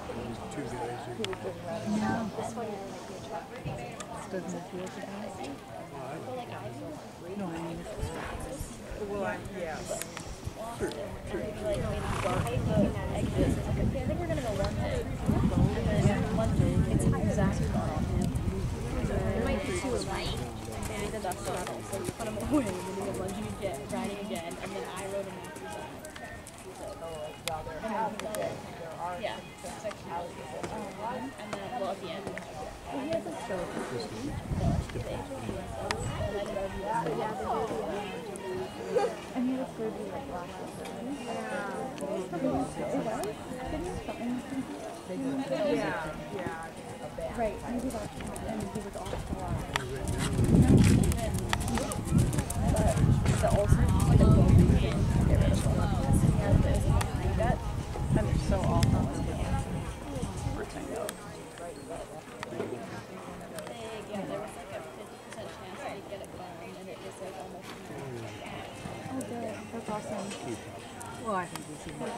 Two guys. No. Stood in the field today? No, I mean, Well, yes. Sure. I think we're gonna go one day. It's higher than it might be too light. And the dust level, so we put them away, and then we go lunging again, riding again, and then I rode him after that. Yeah, it's actually really good. And then, well, at the end, he has a show. And he was surgery like last Yeah. Right, maybe that's and he was off a lot. But the ulcer, like the gold region, get rid of all of this. And he has this behind gut. And they're so awful. Yeah, there was like a 50% chance that he'd get it burned, and it was like almost. Oh, good. That's awesome. well, I think we should be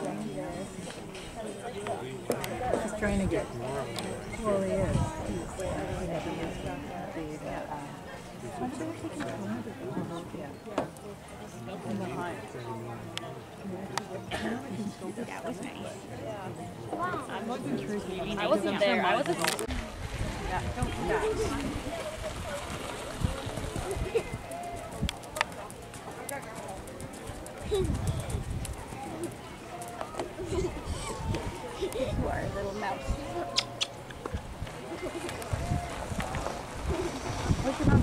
He's trying to get, well, he is. That was nice. I wasn't there. I wasn't. Yeah, don't do that. You are a little mouse. What's your mom?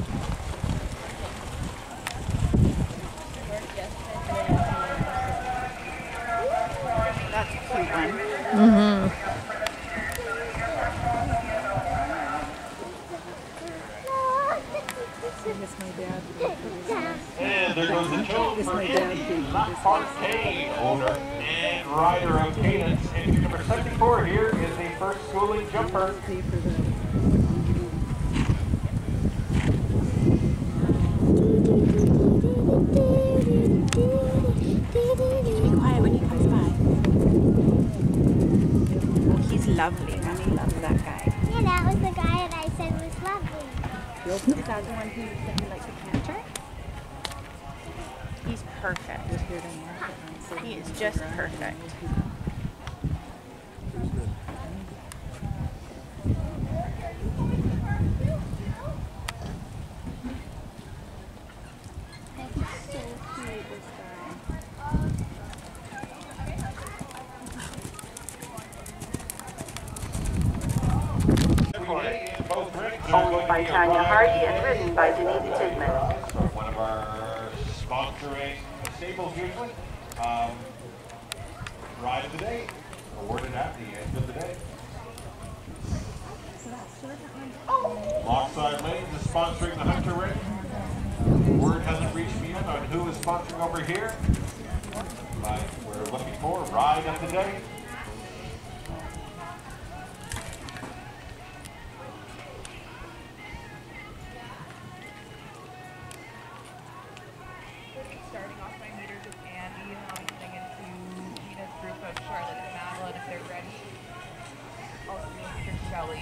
That's a cute one. Mm-hmm. And there goes the tune for Andy LaFontaine, owner and rider of Cadence. Entry number 74 here is the first schooling jumper. Be quiet when he comes by. Oh, he's lovely. Mommy loves that guy. Yeah, that was the guy that I said was lovely. Is that the one who said he likes a canter? He's perfect. He is just perfect. Owned by Tanya Hardy and ridden by Denise Tidman. One of our sponsoring stables usually. Ride of the day, awarded at the end of the day. Lockside Lanes is sponsoring the Hunter Ring. Word hasn't reached me yet on who is sponsoring over here. But we're looking for Ride of the Day. Starting off my meters with Andy, and I'll be getting into Gina's group of Charlotte and Madeline if they're ready. Also doing for Shelly.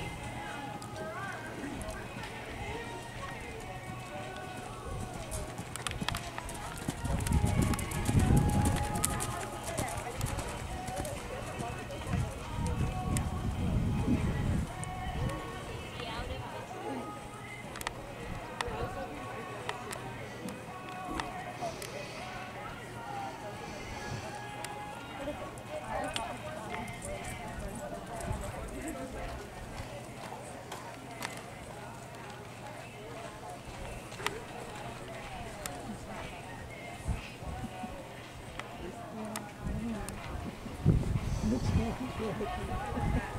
Thank you.